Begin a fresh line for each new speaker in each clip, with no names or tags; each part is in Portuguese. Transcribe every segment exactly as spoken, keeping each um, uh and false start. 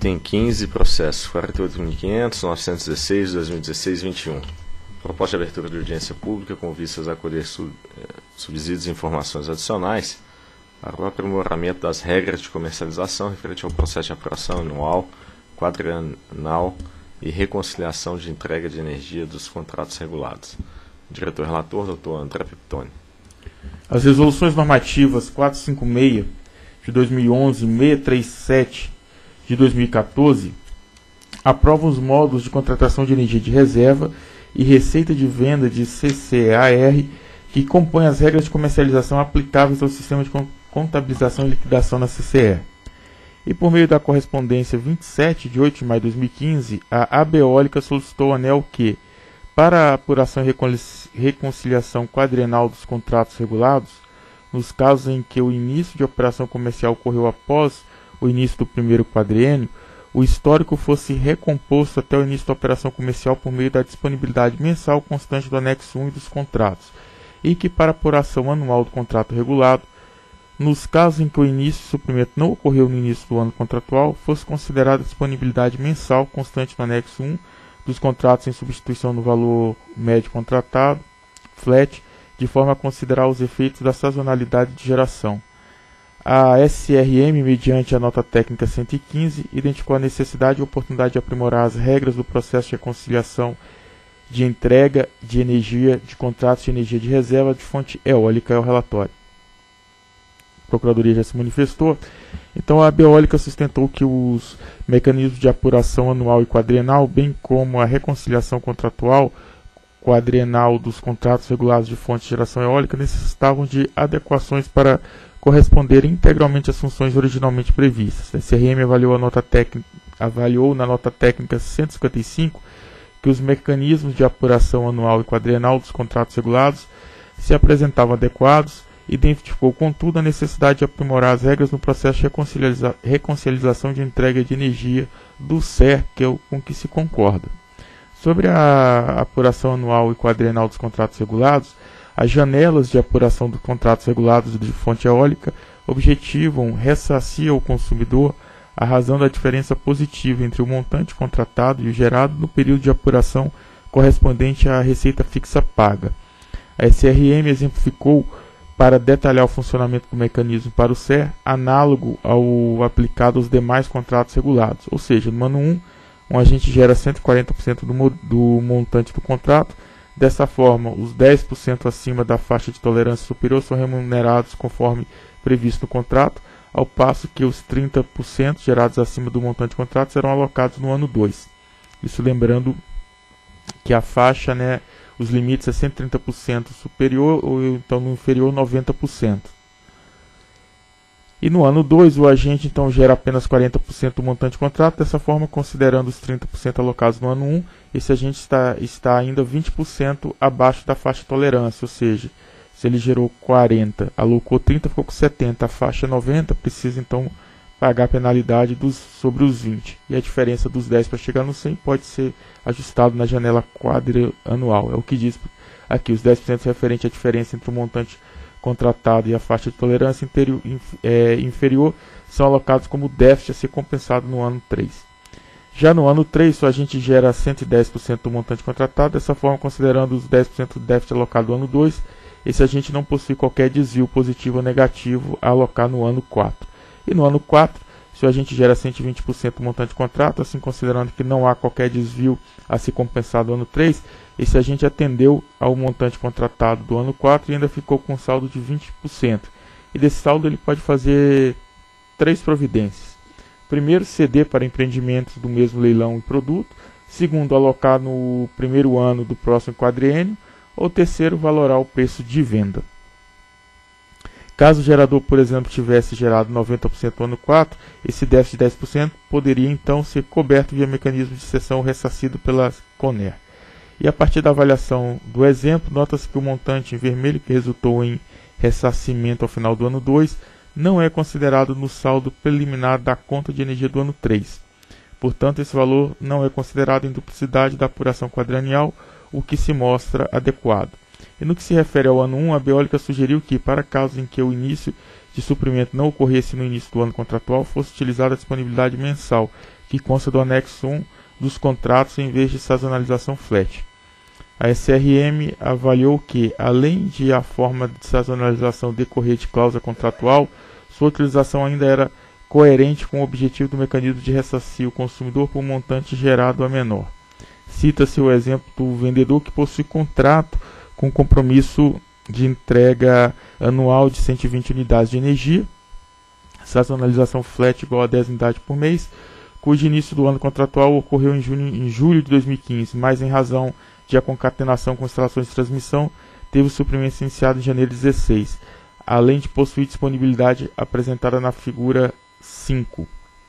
Item quinze, processo quarenta e oito mil e quinhentos, novecentos e dezesseis, dois mil e dezesseis, vinte e um. Proposta de abertura de audiência pública com vistas a colher sub, subsídios e informações adicionais para o aprimoramento das regras de comercialização referente ao processo de apuração anual, quadrienal e reconciliação de entrega de energia dos contratos regulados. Diretor-relator, doutor André Piptoni.
As resoluções normativas quatrocentos e cinquenta e seis de dois mil e onze e seiscentos e trinta e sete de dois mil e quatorze aprovam os módulos de contratação de energia de reserva e receita de venda de C C A R que compõem as regras de comercialização aplicáveis ao sistema de contabilização e liquidação na C C E. E por meio da correspondência vinte e sete de oito de maio de dois mil e quinze, a Abeólica solicitou ao ANEEL que, para a apuração e reconciliação quadrienal dos contratos regulados, nos casos em que o início de operação comercial ocorreu após o início do primeiro quadriênio, o histórico fosse recomposto até o início da operação comercial por meio da disponibilidade mensal constante do anexo um e dos contratos, e que para a apuração anual do contrato regulado, nos casos em que o início do suprimento não ocorreu no início do ano contratual, fosse considerada a disponibilidade mensal constante no anexo um dos contratos em substituição no valor médio contratado, flat, de forma a considerar os efeitos da sazonalidade de geração. A S R M, mediante a nota técnica cento e quinze, identificou a necessidade e oportunidade de aprimorar as regras do processo de reconciliação de entrega de energia de contratos de energia de reserva de fonte eólica. É o relatório. A Procuradoria já se manifestou. Então, a Abeólica sustentou que os mecanismos de apuração anual e quadrienal, bem como a reconciliação contratual quadrienal dos contratos regulados de fonte de geração eólica, necessitavam de adequações para corresponder integralmente às funções originalmente previstas. A S R M avaliou, a nota técnica, avaliou na nota técnica cento e cinquenta e cinco que os mecanismos de apuração anual e quadrienal dos contratos regulados se apresentavam adequados, identificou, contudo, a necessidade de aprimorar as regras no processo de reconciliação, reconciliação de entrega de energia do S E R, que é o com que se concorda. Sobre a apuração anual e quadrienal dos contratos regulados, as janelas de apuração dos contratos regulados de fonte eólica objetivam ressarcir ao consumidor a razão da diferença positiva entre o montante contratado e o gerado no período de apuração correspondente à receita fixa paga. A S R M exemplificou, para detalhar o funcionamento do mecanismo para o S E R, análogo ao aplicado aos demais contratos regulados, ou seja, no ano um, um agente gera cento e quarenta por cento do, do montante do contrato. Dessa forma, os dez por cento acima da faixa de tolerância superior são remunerados conforme previsto no contrato, ao passo que os trinta por cento gerados acima do montante de contrato serão alocados no ano dois. Isso lembrando que a faixa, né, os limites é cento e trinta por cento superior ou então no inferior noventa por cento. E no ano dois, o agente então gera apenas quarenta por cento do montante de contrato. Dessa forma, considerando os trinta por cento alocados no ano um, esse agente está, está ainda vinte por cento abaixo da faixa de tolerância, ou seja, se ele gerou quarenta, alocou trinta, ficou com setenta, a faixa noventa, precisa então pagar a penalidade dos, sobre os vinte. E a diferença dos dez para chegar no cem pode ser ajustado na janela quadrianual. É o que diz aqui, os dez por cento referente à diferença entre o montante contratado e a faixa de tolerância interior, é, inferior são alocados como déficit a ser compensado no ano três. Já no ano três, o agente gera cento e dez por cento do montante contratado. Dessa forma, considerando os dez por cento do déficit alocado no ano dois, esse agente não possui qualquer desvio positivo ou negativo a alocar no ano quatro. E no ano quatro, se o agente gera cento e vinte por cento do montante de contrato, assim considerando que não há qualquer desvio a ser compensado no ano três, esse agente atendeu ao montante contratado do ano quatro e ainda ficou com um saldo de vinte por cento. E desse saldo ele pode fazer três providências. Primeiro, ceder para empreendimentos do mesmo leilão e produto. Segundo, alocar no primeiro ano do próximo quadriênio. Ou terceiro, valorar o preço de venda. Caso o gerador, por exemplo, tivesse gerado noventa por cento no ano quatro, esse déficit de dez por cento poderia então ser coberto via mecanismo de cessão ressarcido pela CONER. E a partir da avaliação do exemplo, nota-se que o montante em vermelho, que resultou em ressarcimento ao final do ano dois, não é considerado no saldo preliminar da conta de energia do ano três. Portanto, esse valor não é considerado em duplicidade da apuração quadrienal, o que se mostra adequado. E no que se refere ao ano um, a Abeólica sugeriu que, para casos em que o início de suprimento não ocorresse no início do ano contratual, fosse utilizada a disponibilidade mensal, que que consta do anexo um dos contratos em vez de sazonalização flat. A S R M avaliou que, além de a forma de sazonalização decorrer de cláusula contratual, sua utilização ainda era coerente com o objetivo do mecanismo de ressarcir o consumidor por um montante gerado a menor. Cita-se o exemplo do vendedor que possui contrato com compromisso de entrega anual de cento e vinte unidades de energia, sazonalização flat igual a dez unidades por mês, cujo início do ano contratual ocorreu em, junho, em julho de dois mil e quinze, mas em razão de a concatenação com instalações de transmissão, teve o suprimento iniciado em janeiro de dezesseis, além de possuir disponibilidade apresentada na figura cinco.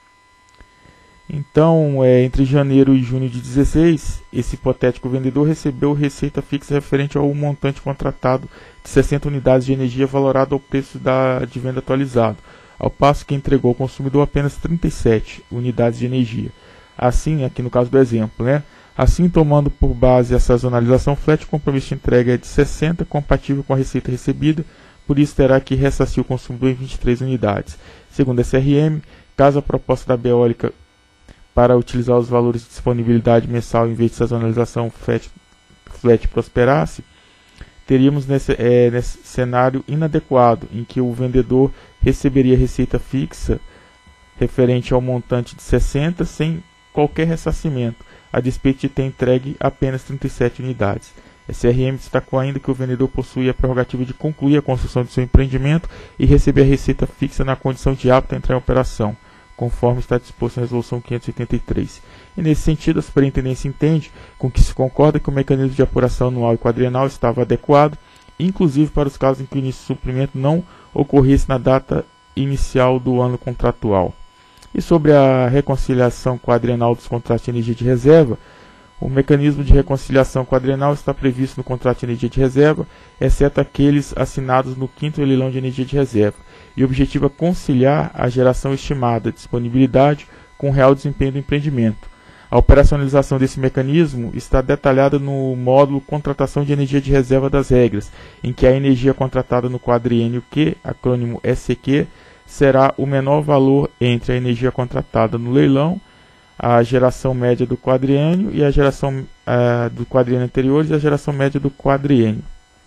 Então, é, entre janeiro e junho de dezesseis, esse hipotético vendedor recebeu receita fixa referente ao montante contratado de sessenta unidades de energia valorado ao preço da, de venda atualizado, ao passo que entregou ao consumidor apenas trinta e sete unidades de energia. Assim, aqui no caso do exemplo, né? Assim, tomando por base a sazonalização flat, o compromisso de entrega é de sessenta, compatível com a receita recebida, por isso terá que ressarcir o consumidor em vinte e três unidades. Segundo a S R M, caso a proposta da Beólica para utilizar os valores de disponibilidade mensal em vez de sazonalização flat, flat prosperasse, teríamos nesse, é, nesse cenário inadequado, em que o vendedor receberia receita fixa referente ao montante de sessenta sem qualquer ressarcimento, a despeito de ter entregue apenas trinta e sete unidades. A S R M destacou ainda que o vendedor possui a prerrogativa de concluir a construção de seu empreendimento e receber a receita fixa na condição de apto a entrar em operação, conforme está disposto na Resolução quinhentos e oitenta e três. E nesse sentido, a Superintendência entende com que se concorda que o mecanismo de apuração anual e quadrienal estava adequado, inclusive para os casos em que o início do suprimento não ocorresse na data inicial do ano contratual. E sobre a reconciliação quadrienal dos contratos de energia de reserva, o mecanismo de reconciliação quadrienal está previsto no contrato de energia de reserva, exceto aqueles assinados no quinto leilão de energia de reserva, e objetiva conciliar a geração estimada de disponibilidade com o real desempenho do empreendimento. A operacionalização desse mecanismo está detalhada no módulo Contratação de Energia de Reserva das Regras, em que a energia contratada no quadriênio Q, acrônimo S C Q, será o menor valor entre a energia contratada no leilão, a geração média do quadriênio e a geração uh, do quadriênio anterior e a geração média do quadriênio.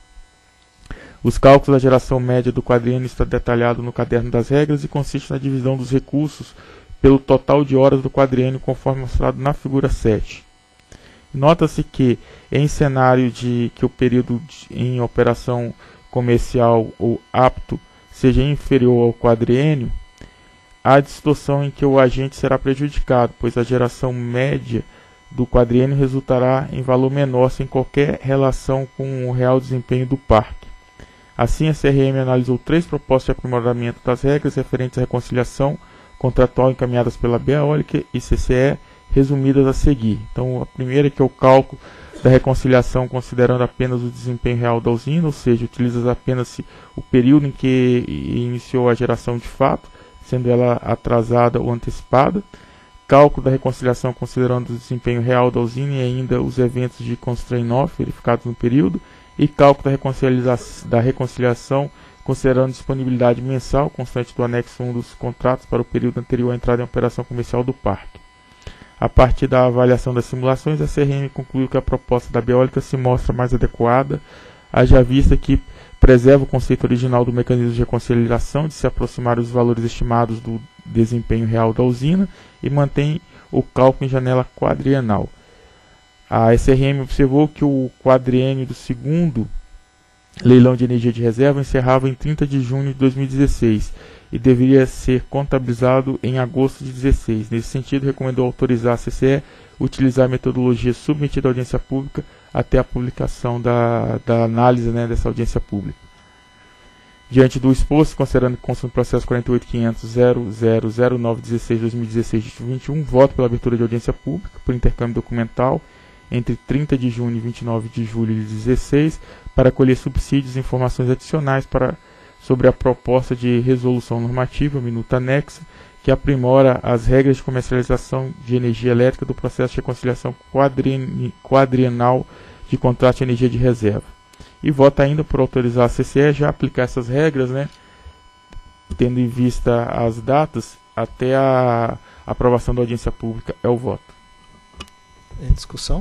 Os cálculos da geração média do quadriênio está detalhado no caderno das regras e consiste na divisão dos recursos pelo total de horas do quadriênio, conforme mostrado na figura sete. Nota-se que, em cenário de que o período de, em operação comercial ou apto seja inferior ao quadriênio, há distorção em que o agente será prejudicado, pois a geração média do quadriênio resultará em valor menor sem qualquer relação com o real desempenho do parque. Assim, a C R M analisou três propostas de aprimoramento das regras referentes à reconciliação contratual encaminhadas pela Beólica e C C E, resumidas a seguir. Então, a primeira que é o cálculo da reconciliação considerando apenas o desempenho real da usina, ou seja, utiliza apenas o período em que iniciou a geração de fato, sendo ela atrasada ou antecipada. Cálculo da reconciliação considerando o desempenho real da usina e ainda os eventos de constraint off verificados no período. E cálculo da, reconcilia da reconciliação considerando disponibilidade mensal constante do anexo um dos contratos para o período anterior à entrada em operação comercial do parque. A partir da avaliação das simulações, a C R M concluiu que a proposta da Beólica se mostra mais adequada, haja vista que preserva o conceito original do mecanismo de reconciliação de se aproximar dos valores estimados do desempenho real da usina e mantém o cálculo em janela quadrienal. A S R M observou que o quadriênio do segundo leilão de energia de reserva encerrava em trinta de junho de dois mil e dezesseis e deveria ser contabilizado em agosto de dezesseis. Nesse sentido, recomendou autorizar a C C E utilizar a metodologia submetida à audiência pública até a publicação da, da análise, né, dessa audiência pública. Diante do exposto, considerando que consta no processo quarenta e oito ponto quinhentos ponto zero zero zero nove ponto dezesseis barra dois mil e dezesseis, vinte e um, voto pela abertura de audiência pública por intercâmbio documental entre trinta de junho e vinte e nove de julho de dezesseis para colher subsídios e informações adicionais para, sobre a proposta de resolução normativa, minuta anexa, que aprimora as regras de comercialização de energia elétrica do processo de reconciliação quadrienal de contrato de energia de reserva. E vota ainda por autorizar a C C E já aplicar essas regras, né, tendo em vista as datas, até a, A aprovação da audiência pública é o voto.
Em discussão?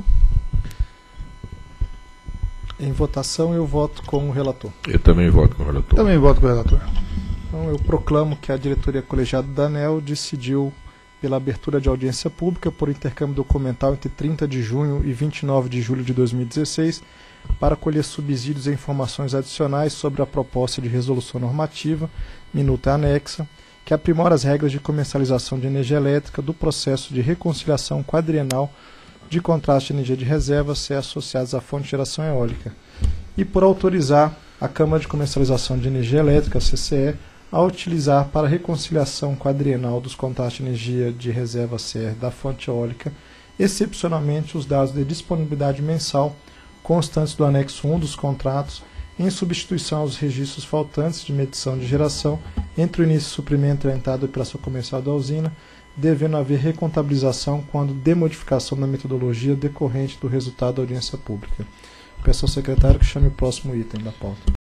Em votação, eu voto com o relator.
Eu também voto com o relator.
Também voto com o relator.
Então, eu proclamo que a diretoria colegiada da ANEEL decidiu pela abertura de audiência pública por intercâmbio documental entre trinta de junho e vinte e nove de julho de dois mil e dezesseis para colher subsídios e informações adicionais sobre a proposta de resolução normativa, minuta anexa, que aprimora as regras de comercialização de energia elétrica do processo de reconciliação quadrienal de contratos de energia de reserva ser associados à fonte de geração eólica, e por autorizar a Câmara de Comercialização de Energia Elétrica, C C E, a utilizar para a reconciliação quadrienal dos contratos de energia de reserva C E R da fonte eólica, excepcionalmente os dados de disponibilidade mensal constantes do anexo um dos contratos, em substituição aos registros faltantes de medição de geração entre o início do suprimento e a entrada da operação comercial da usina, devendo haver recontabilização quando de modificação da metodologia decorrente do resultado da audiência pública. Peço ao secretário que chame o próximo item da pauta.